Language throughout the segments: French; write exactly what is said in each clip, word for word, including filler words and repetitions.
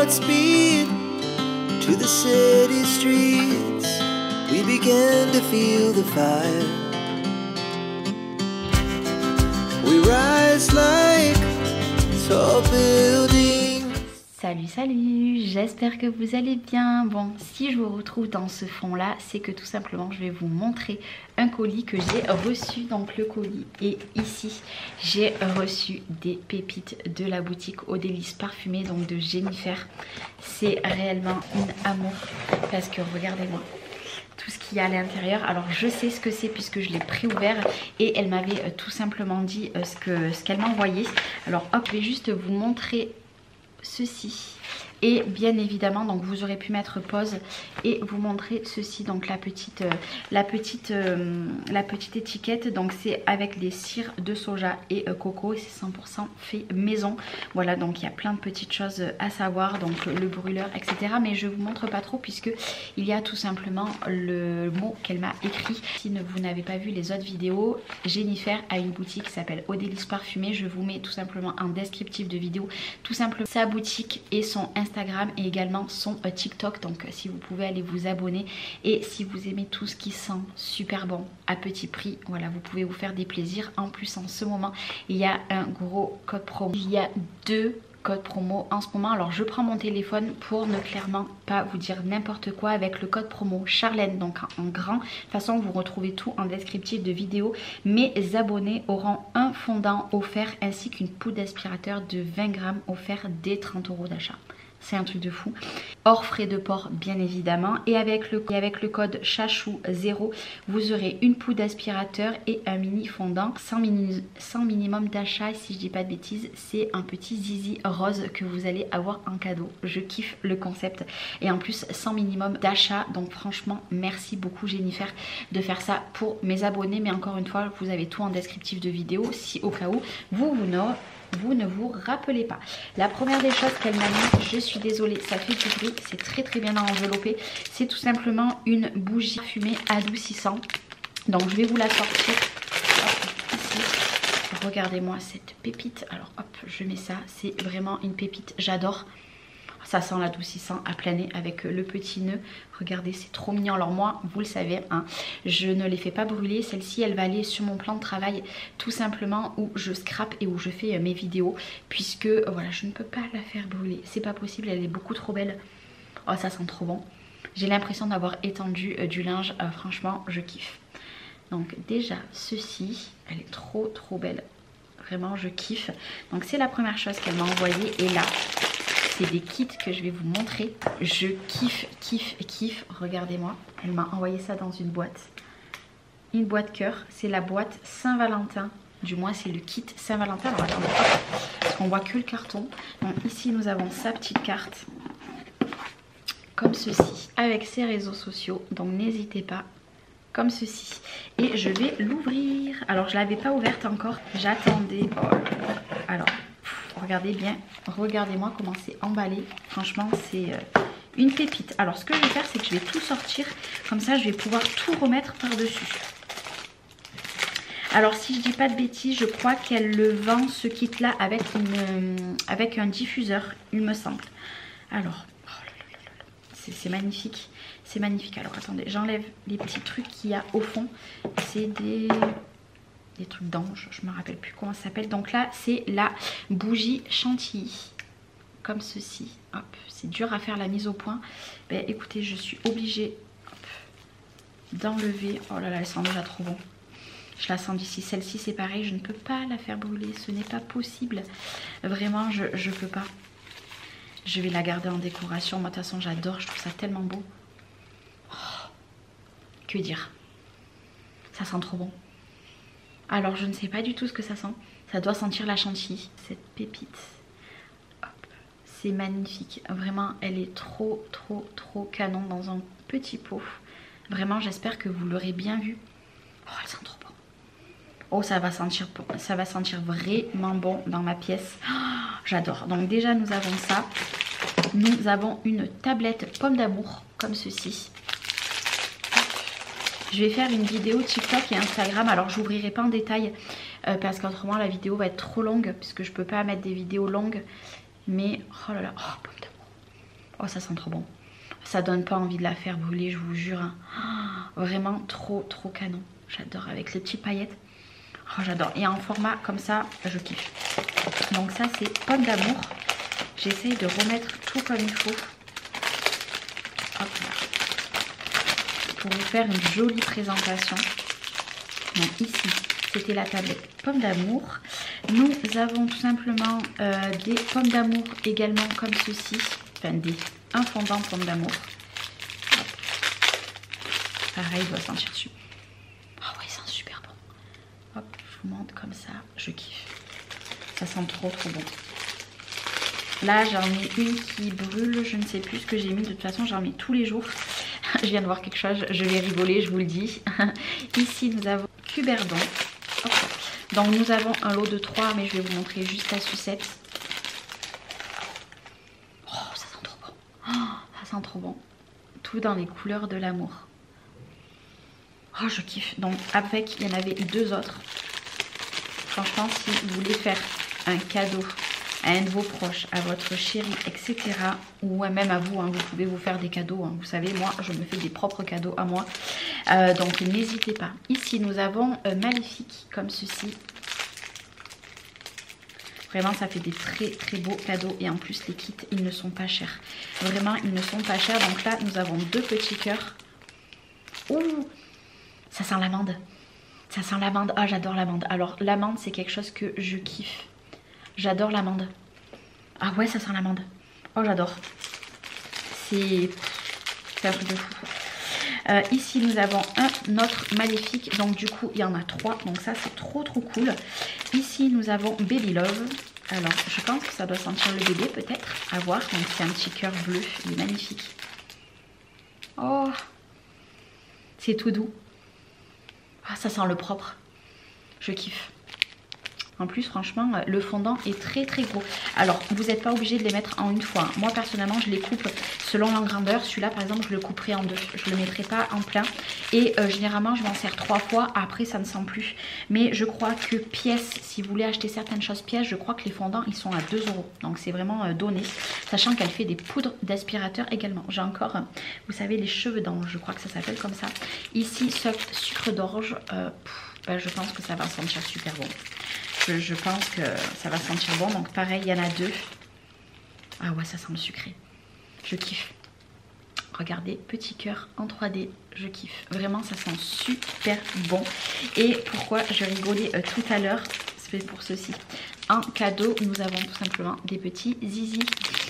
Godspeed to the city streets. We began to feel the fire. We rise like tall buildings. Salut salut, j'espère que vous allez bien. Bon, si je vous retrouve dans ce fond là, c'est que tout simplement je vais vous montrer un colis que j'ai reçu. Donc le colis est ici. J'ai reçu des pépites de la boutique Eau Délices Parfumée, donc de Jennifer. C'est réellement un amour parce que regardez-moi tout ce qu'il y a à l'intérieur. Alors je sais ce que c'est puisque je l'ai pré-ouvert et elle m'avait euh, tout simplement dit euh, ce que ce qu'elle m'a envoyé. Alors hop, je vais juste vous montrer ceci. Et bien évidemment, donc vous aurez pu mettre pause et vous montrer ceci, donc la petite euh, la petite euh, la petite étiquette. Donc c'est avec les cires de soja et euh, coco et c'est cent pour cent fait maison. Voilà, donc il y a plein de petites choses à savoir, donc le brûleur, et cetera. Mais je vous montre pas trop puisque il y a tout simplement le mot qu'elle m'a écrit. Si vous n'avez pas vu les autres vidéos, Jennifer a une boutique qui s'appelle Eau Délices Parfumée. Je vous mets tout simplement un descriptif de vidéo, tout simplement sa boutique et son Instagram. Instagram et également son euh, TikTok, donc euh, si vous pouvez aller vous abonner. Et si vous aimez tout ce qui sent super bon à petit prix, voilà, vous pouvez vous faire des plaisirs. En plus en ce moment il y a un gros code promo, il y a deux code promo en ce moment. Alors je prends mon téléphone pour ne clairement pas vous dire n'importe quoi. Avec le code promo Charlène, donc en, en grand, de toute façon vous retrouvez tout en descriptif de vidéo. Mes abonnés auront un fondant offert ainsi qu'une poudre d'aspirateur de vingt grammes offert dès trente euros d'achat. C'est un truc de fou. Hors frais de port bien évidemment. Et avec le, et avec le code chachou zéro, vous aurez une poudre d'aspirateur et un mini fondant sans, mini, sans minimum d'achat. Et si je dis pas de bêtises, c'est un petit zizi rose que vous allez avoir en cadeau. Je kiffe le concept. Et en plus sans minimum d'achat. Donc franchement merci beaucoup Jennifer de faire ça pour mes abonnés. Mais encore une fois, vous avez tout en descriptif de vidéo si au cas où vous vous n'aurez vous ne vous rappelez pas. La première des choses qu'elle m'a mis, je suis désolée, ça fait du bruit, c'est très très bien enveloppé. C'est tout simplement une bougie fumée adoucissant. Donc je vais vous la sortir. Hop, ici. Regardez-moi cette pépite. Alors hop, je mets ça. C'est vraiment une pépite, j'adore. Ça sent l'adoucissant à plein nez avec le petit nœud. Regardez, c'est trop mignon. Alors moi, vous le savez, hein, je ne les fais pas brûler. Celle-ci, elle va aller sur mon plan de travail tout simplement où je scrape et où je fais mes vidéos. Puisque, voilà, je ne peux pas la faire brûler. C'est pas possible, elle est beaucoup trop belle. Oh, ça sent trop bon. J'ai l'impression d'avoir étendu euh, du linge. Euh, franchement, je kiffe. Donc déjà, ceci, elle est trop trop belle. Vraiment, je kiffe. Donc c'est la première chose qu'elle m'a envoyée. Et là... c'est des kits que je vais vous montrer. Je kiffe, kiffe, kiffe. Regardez-moi. Elle m'a envoyé ça dans une boîte. Une boîte cœur. C'est la boîte Saint-Valentin. Du moins, c'est le kit Saint-Valentin. Alors, attendez. Parce qu'on voit que le carton. Donc, ici, nous avons sa petite carte. Comme ceci. Avec ses réseaux sociaux. Donc, n'hésitez pas. Comme ceci. Et je vais l'ouvrir. Alors, je ne l'avais pas ouverte encore. J'attendais. Oh là là. Alors... regardez bien, regardez-moi comment c'est emballé. Franchement, c'est euh, une pépite. Alors, ce que je vais faire, c'est que je vais tout sortir. Comme ça, je vais pouvoir tout remettre par-dessus. Alors, si je dis pas de bêtises, je crois qu'elle le vend, ce kit-là, avec, une, euh, avec un diffuseur, il me semble. Alors, oh c'est magnifique. C'est magnifique. Alors, attendez, j'enlève les petits trucs qu'il y a au fond. C'est des... des trucs d'ange, je me rappelle plus comment ça s'appelle. Donc là c'est la bougie chantilly comme ceci. Hop, c'est dur à faire la mise au point. Ben écoutez, je suis obligée d'enlever. Oh là là, elle sent déjà trop bon. Je la sens d'ici. Celle-ci c'est pareil, je ne peux pas la faire brûler, ce n'est pas possible. Vraiment, je je peux pas. Je vais la garder en décoration. Moi de toute façon j'adore, je trouve ça tellement beau. Oh, que dire, ça sent trop bon. Alors je ne sais pas du tout ce que ça sent. Ça doit sentir la chantilly. Cette pépite. C'est magnifique. Vraiment, elle est trop, trop, trop canon dans un petit pot. Vraiment, j'espère que vous l'aurez bien vu. Oh, elle sent trop bon. Oh, ça va sentir, ça va sentir vraiment bon dans ma pièce. Oh, j'adore. Donc déjà, nous avons ça. Nous avons une tablette pomme d'amour comme ceci. Je vais faire une vidéo TikTok et Instagram. Alors je n'ouvrirai pas en détail euh, parce qu'autrement la vidéo va être trop longue puisque je peux pas mettre des vidéos longues. Mais oh là là, oh, pomme d'amour. Oh, ça sent trop bon. Ça donne pas envie de la faire brûler, je vous jure. Hein. Oh, vraiment trop, trop canon. J'adore avec les petites paillettes. Oh, j'adore. Et en format comme ça, je kiffe. Donc ça, c'est pomme d'amour. J'essaye de remettre tout comme il faut. Hop là. Pour vous faire une jolie présentation. Donc ici, c'était la tablette pomme d'amour. Nous avons tout simplement euh, des pommes d'amour également comme ceci. Enfin, des, un fondant pomme d'amour. Pareil, il doit sentir dessus. Oh ouais, il sent super bon. Hop, je vous montre comme ça. Je kiffe. Ça sent trop trop bon. Là, j'en ai une qui brûle. Je ne sais plus ce que j'ai mis. De toute façon, j'en mets tous les jours. Je viens de voir quelque chose. Je vais rigoler, je vous le dis. Ici, nous avons Cuberdon. Hop. Donc, nous avons un lot de trois, mais je vais vous montrer juste la sucette. Oh, ça sent trop bon. Oh, ça sent trop bon. Tout dans les couleurs de l'amour. Oh, je kiffe. Donc, avec, il y en avait deux autres. Franchement, si vous voulez faire un cadeau à un de vos proches, à votre chéri, et cetera. Ou même à vous, hein, vous pouvez vous faire des cadeaux. Hein. Vous savez, moi, je me fais des propres cadeaux à moi. Euh, donc, n'hésitez pas. Ici, nous avons euh, Maléfique, comme ceci. Vraiment, ça fait des très, très beaux cadeaux. Et en plus, les kits, ils ne sont pas chers. Vraiment, ils ne sont pas chers. Donc là, nous avons deux petits cœurs. Ouh, ça sent l'amande. Ça sent l'amande. Ah, j'adore l'amande. Alors, l'amande, c'est quelque chose que je kiffe. J'adore l'amande. Ah ouais, ça sent l'amande. Oh, j'adore. C'est un truc de fou. Euh, ici, nous avons un autre Maléfique. Donc, du coup, il y en a trois. Donc, ça, c'est trop, trop cool. Ici, nous avons Baby Love. Alors, je pense que ça doit sentir le bébé, peut-être. À voir. Donc, c'est un petit cœur bleu. Il est magnifique. Oh, c'est tout doux. Ah, ça sent le propre. Je kiffe. En plus, franchement, le fondant est très très gros. Alors, vous n'êtes pas obligé de les mettre en une fois. Moi, personnellement, je les coupe selon la grandeur. Celui-là, par exemple, je le couperai en deux. Je ne le mettrai pas en plein. Et euh, généralement, je m'en sers trois fois. Après, ça ne sent plus. Mais je crois que pièce, si vous voulez acheter certaines choses pièces, je crois que les fondants, ils sont à deux euros. Donc, c'est vraiment euh, donné. Sachant qu'elle fait des poudres d'aspirateur également. J'ai encore, euh, vous savez, les cheveux d'ange. Je crois que ça s'appelle comme ça. Ici, soft sucre d'orge. Euh, ben, je pense que ça va sentir super bon. Je, je pense que ça va sentir bon. Donc pareil, il y en a deux. Ah ouais, ça sent le sucré. Je kiffe. Regardez, petit cœur en trois D. Je kiffe. Vraiment, ça sent super bon. Et pourquoi je rigolais euh, tout à l'heure, c'est pour ceci. En cadeau, nous avons tout simplement des petits zizi.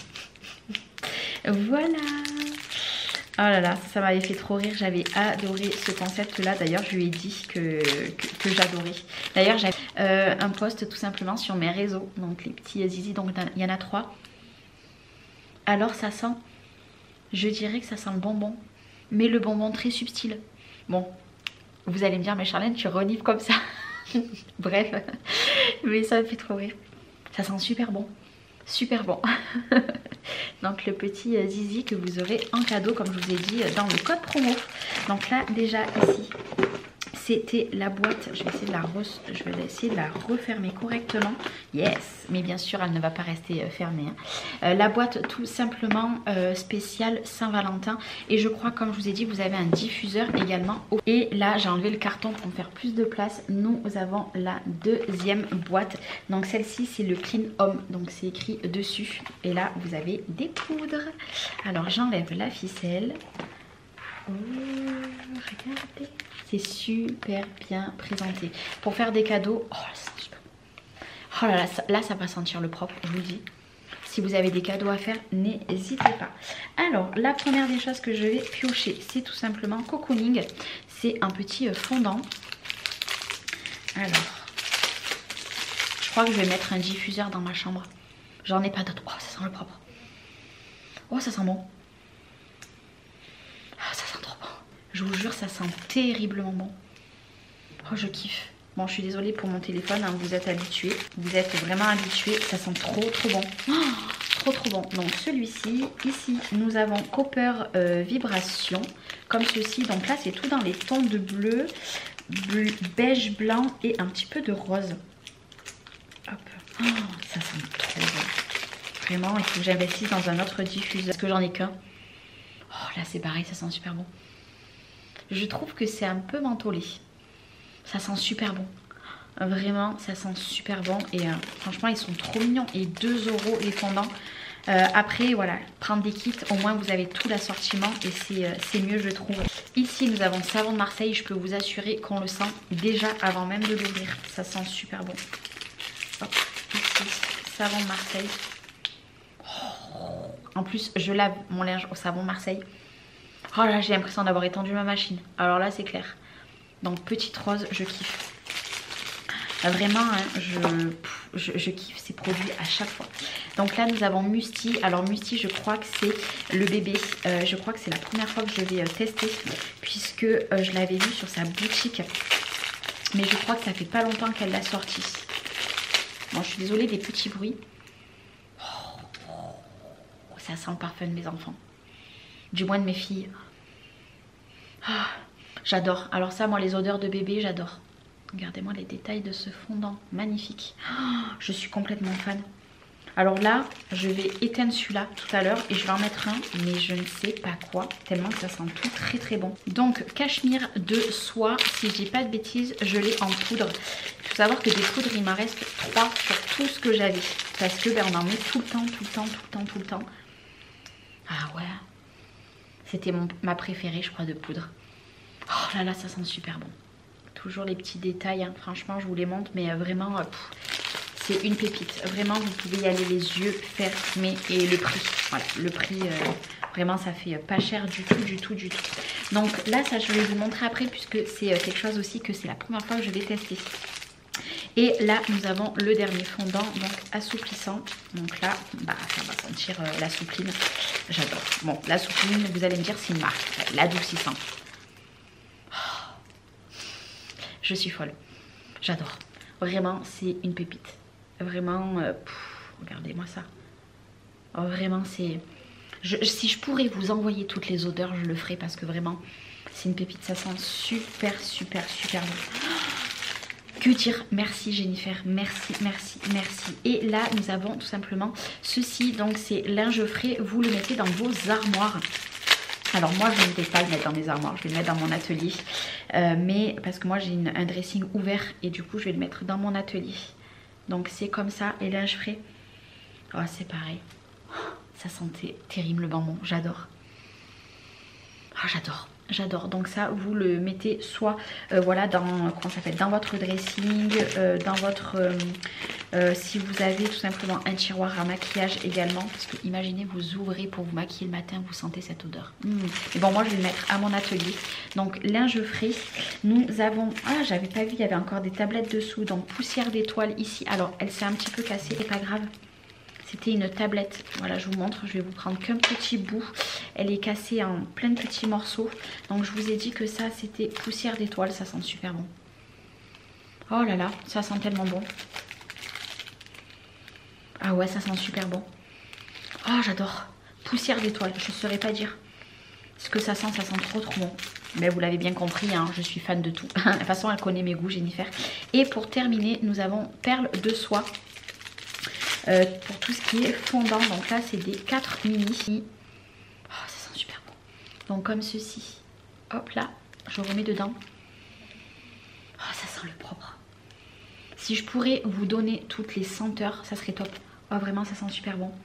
Voilà. Oh là là, ça, ça m'avait fait trop rire. J'avais adoré ce concept-là. D'ailleurs, je lui ai dit que, que, que j'adorais. D'ailleurs, j'ai euh, un post tout simplement sur mes réseaux. Donc, les petits zizi. Donc, il y en a trois. Alors, ça sent... Je dirais que ça sent le bonbon. Mais le bonbon très subtil. Bon, vous allez me dire, mais Charlène, tu renifles comme ça. Bref. Mais ça me fait trop rire. Ça sent super bon. Super bon. Donc le petit zizi que vous aurez en cadeau, comme je vous ai dit, dans le code promo. Donc là déjà ici, c'était la boîte. Je vais essayer de la, re... je vais essayer de la refermer correctement. Yes, mais bien sûr elle ne va pas rester fermée. Hein. Euh, la boîte tout simplement euh, spéciale Saint-Valentin. Et je crois, comme je vous ai dit, vous avez un diffuseur également. Et là j'ai enlevé le carton pour me faire plus de place. Nous avons la deuxième boîte. Donc celle-ci c'est le Clean Home. Donc c'est écrit dessus. Et là vous avez des poudres. Alors j'enlève la ficelle. Oh, regardez. C'est super bien présenté. Pour faire des cadeaux, oh, ça, oh là là, ça, là ça va sentir le propre, je vous dis. Si vous avez des cadeaux à faire, n'hésitez pas. Alors, la première des choses que je vais piocher, c'est tout simplement Cocooning. C'est un petit fondant. Alors, je crois que je vais mettre un diffuseur dans ma chambre. J'en ai pas d'autre. Oh, ça sent le propre. Oh, ça sent bon. Oh, ça sent trop bon. Je vous jure, ça sent terriblement bon. Oh, je kiffe. Bon, je suis désolée pour mon téléphone, hein, vous êtes habitués. Vous êtes vraiment habitués. Ça sent trop, trop bon. Oh, trop, trop bon. Donc, celui-ci, ici, nous avons Copper euh, Vibration, comme ceci. Donc là, c'est tout dans les tons de bleu, bleu, beige, blanc et un petit peu de rose. Hop. Oh, ça sent trop bon. Vraiment, il faut que j'investisse dans un autre diffuseur. Parce que j'en ai qu'un. Oh là c'est pareil, ça sent super bon. Je trouve que c'est un peu mentholé. Ça sent super bon. Vraiment, ça sent super bon. Et euh, franchement, ils sont trop mignons. Et deux euros les fondants. Euh, après, voilà, prendre des kits, au moins vous avez tout l'assortiment. Et c'est euh, mieux, je trouve. Ici, nous avons savon de Marseille. Je peux vous assurer qu'on le sent déjà avant même de l'ouvrir. Ça sent super bon. Hop, ici, savon de Marseille. Oh. En plus, je lave mon linge au savon Marseille. Oh là, j'ai l'impression d'avoir étendu ma machine. Alors là, c'est clair. Donc, petite rose, je kiffe. Vraiment, hein, je, je, je kiffe ces produits à chaque fois. Donc là, nous avons Musti. Alors, Musti, je crois que c'est le bébé. Euh, je crois que c'est la première fois que je vais euh, tester. Puisque euh, je l'avais vu sur sa boutique. Mais je crois que ça fait pas longtemps qu'elle l'a sorti. Bon, je suis désolée des petits bruits. Oh, ça sent le parfum de mes enfants. Du moins de mes filles. Ah, j'adore. Alors ça, moi, les odeurs de bébé, j'adore. Regardez-moi les détails de ce fondant. Magnifique. Oh, je suis complètement fan. Alors là, je vais éteindre celui-là tout à l'heure et je vais en mettre un, mais je ne sais pas quoi, tellement que ça sent tout très très bon. Donc, cachemire de soie, si je dis pas de bêtises, je l'ai en poudre. Il faut savoir que des poudres, il m'en reste trois sur tout ce que j'avais. Parce que ben, on en met tout le temps, tout le temps, tout le temps, tout le temps. Ah ouais. C'était ma préférée, je crois, de poudre. Oh là là, ça sent super bon. Toujours les petits détails, hein. Franchement, je vous les montre, mais euh, vraiment, euh, c'est une pépite. Vraiment, vous pouvez y aller les yeux fermés. Et le prix, voilà, le prix, euh, vraiment, ça fait pas cher du tout, du tout, du tout. Donc là, ça, je vais vous montrer après, puisque c'est euh, quelque chose aussi que c'est la première fois que je vais tester. Et là, nous avons le dernier fondant, donc assouplissant. Donc là, bah, ça va sentir euh, la soupline. J'adore. Bon, la soupline, vous allez me dire, c'est une marque. L'adoucissant. Oh, je suis folle. J'adore. Vraiment, c'est une pépite. Vraiment, euh, regardez-moi ça. Oh, vraiment, c'est... Je, si je pourrais vous envoyer toutes les odeurs, je le ferais parce que vraiment, c'est une pépite. Ça sent super, super, super bon. Que dire? Merci Jennifer, merci, merci, merci. Et là, nous avons tout simplement ceci. Donc, c'est linge frais. Vous le mettez dans vos armoires. Alors, moi, je ne vais pas le mettre dans mes armoires. Je vais le mettre dans mon atelier. Euh, mais parce que moi, j'ai un dressing ouvert. Et du coup, je vais le mettre dans mon atelier. Donc, c'est comme ça. Et linge frais. Oh, c'est pareil. Ça sentait terriblement bon. J'adore. Ah, oh, j'adore. J'adore. Donc ça, vous le mettez soit euh, voilà dans comment ça s'appelle, dans votre dressing, euh, dans votre euh, euh, si vous avez tout simplement un tiroir à maquillage également, parce que imaginez vous ouvrez pour vous maquiller le matin, vous sentez cette odeur. Mmh. Et bon, moi je vais le mettre à mon atelier. Donc linge frais. Nous avons, ah j'avais pas vu, il y avait encore des tablettes dessous. Donc poussière d'étoile ici. Alors elle s'est un petit peu cassée, c'est pas grave. C'était une tablette, voilà je vous montre, je vais vous prendre qu'un petit bout. Elle est cassée en plein de petits morceaux. Donc je vous ai dit que ça c'était poussière d'étoile, ça sent super bon. Oh là là, ça sent tellement bon. Ah ouais, ça sent super bon. Oh j'adore, poussière d'étoile, je ne saurais pas dire. Ce que ça sent, ça sent trop trop bon. Mais vous l'avez bien compris, hein, je suis fan de tout. De toute façon elle connaît mes goûts, Jennifer. Et pour terminer, nous avons perles de soie. Euh, pour tout ce qui est fondant, donc là c'est des quatre mini. Oh, ça sent super bon. Donc comme ceci, hop là, je remets dedans. Oh, ça sent le propre. Si je pourrais vous donner toutes les senteurs, ça serait top. Oh, vraiment, ça sent super bon.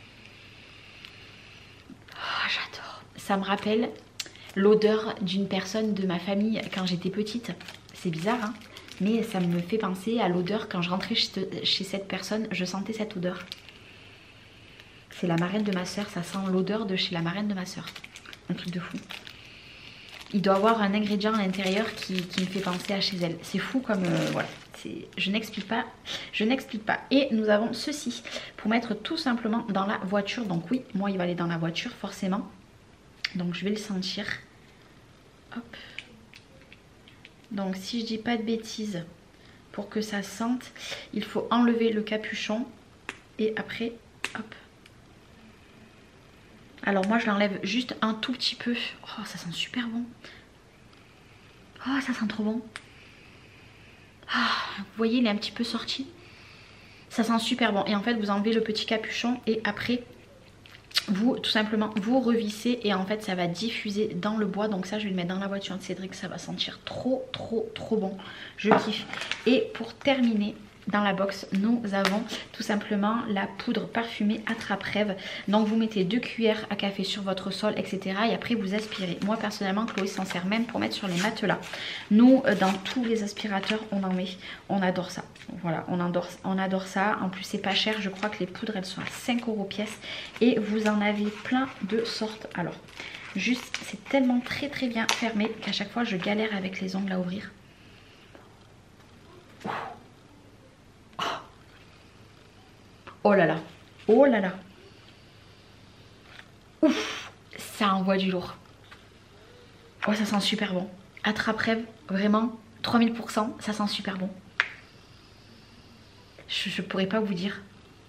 Oh, j'adore. Ça me rappelle l'odeur d'une personne de ma famille quand j'étais petite. C'est bizarre, hein? Mais ça me fait penser à l'odeur quand je rentrais chez cette personne, je sentais cette odeur. C'est la marraine de ma soeur, ça sent l'odeur de chez la marraine de ma soeur. Un truc de fou. Il doit avoir un ingrédient à l'intérieur qui, qui me fait penser à chez elle. C'est fou comme... Euh, voilà. Je n'explique pas. Je n'explique pas. Et nous avons ceci pour mettre tout simplement dans la voiture. Donc oui, moi il va aller dans la voiture forcément. Donc je vais le sentir. Hop. Donc si je dis pas de bêtises, pour que ça sente, il faut enlever le capuchon et après, hop. Alors moi je l'enlève juste un tout petit peu. Oh ça sent super bon. Oh ça sent trop bon. Ah, vous voyez il est un petit peu sorti. Ça sent super bon. Et en fait vous enlevez le petit capuchon et après vous tout simplement vous revissez et en fait ça va diffuser dans le bois. Donc ça je vais le mettre dans la voiture de Cédric, ça va sentir trop trop trop bon. Je kiffe. Et pour terminer, dans la box, nous avons tout simplement la poudre parfumée Attrape-Rêve. Donc vous mettez deux cuillères à café sur votre sol, et cetera. Et après vous aspirez. Moi personnellement, Chloé s'en sert même pour mettre sur les matelas. Nous, dans tous les aspirateurs, on en met. On adore ça. Voilà, on adore, on adore ça. En plus, c'est pas cher. Je crois que les poudres, elles sont à cinq euros pièce. Et vous en avez plein de sortes. Alors, juste, c'est tellement très très bien fermé qu'à chaque fois, je galère avec les ongles à ouvrir. Oh là là, oh là là. Ouf, ça envoie du lourd. Oh, ça sent super bon. Attrape-Rêve, vraiment, trois mille pour cent, ça sent super bon. Je, je pourrais pas vous dire.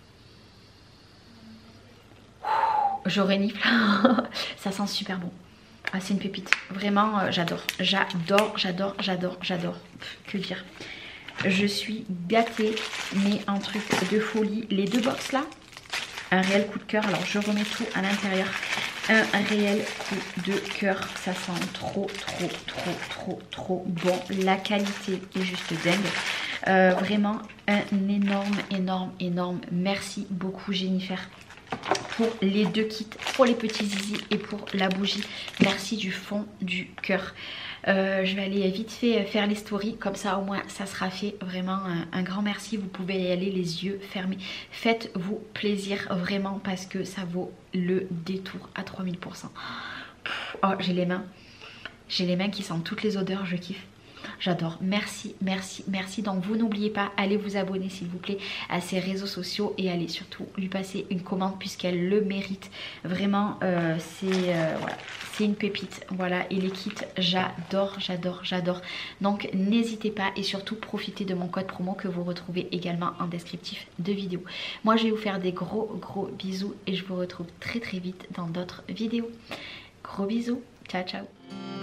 Je renifle. Ça sent super bon. Ah, c'est une pépite. Vraiment, euh, j'adore. J'adore, j'adore, j'adore, j'adore. Que dire? Je suis gâtée, mais un truc de folie. Les deux box là, un réel coup de cœur. Alors je remets tout à l'intérieur. Un réel coup de cœur. Ça sent trop, trop, trop, trop, trop bon. La qualité est juste dingue. Euh, vraiment un énorme, énorme, énorme merci beaucoup Jennifer pour les deux kits, pour les petits zizi et pour la bougie. Merci du fond du cœur. Euh, je vais aller vite fait faire les stories, comme ça au moins ça sera fait. Vraiment un, un grand merci, vous pouvez y aller les yeux fermés. Faites-vous plaisir vraiment parce que ça vaut le détour à trois mille pour cent. Oh, j'ai les mains, j'ai les mains qui sentent toutes les odeurs, je kiffe. J'adore, merci, merci, merci. Donc vous n'oubliez pas, allez vous abonner s'il vous plaît à ses réseaux sociaux et allez surtout lui passer une commande puisqu'elle le mérite. Vraiment, euh, c'est euh, voilà, c'est une pépite. Voilà, et les kits, j'adore, j'adore, j'adore. Donc n'hésitez pas et surtout profitez de mon code promo que vous retrouvez également en descriptif de vidéo. Moi je vais vous faire des gros gros bisous et je vous retrouve très très vite dans d'autres vidéos. Gros bisous, ciao ciao.